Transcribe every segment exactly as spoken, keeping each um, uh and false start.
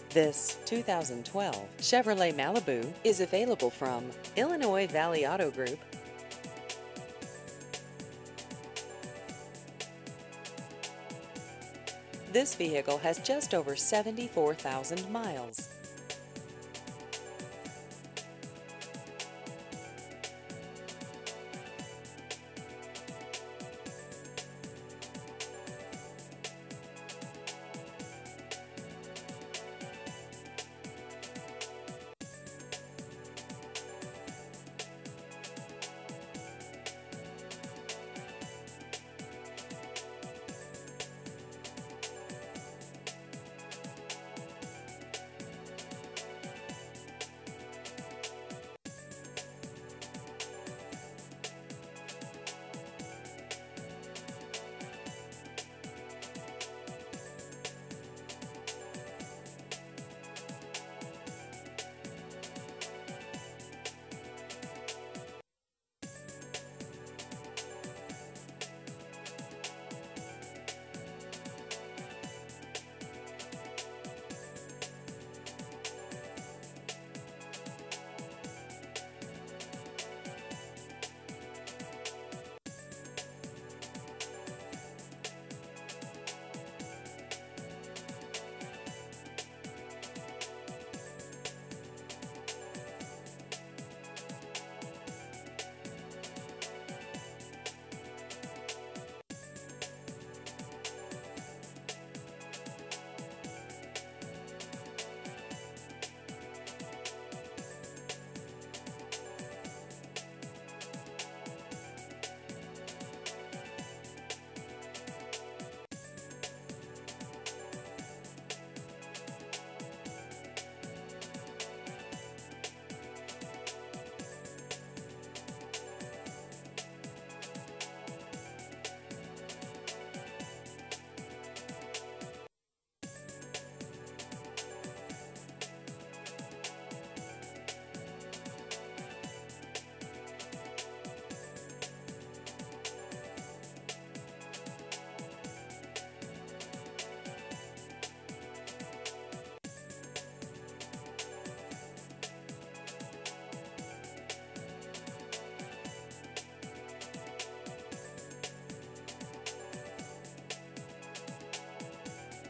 This two thousand twelve Chevrolet Malibu is available from Illinois Valley Auto Group. This vehicle has just over seventy-four thousand miles.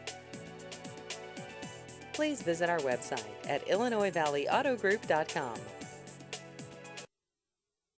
Please visit our website at illinois valley auto group dot com.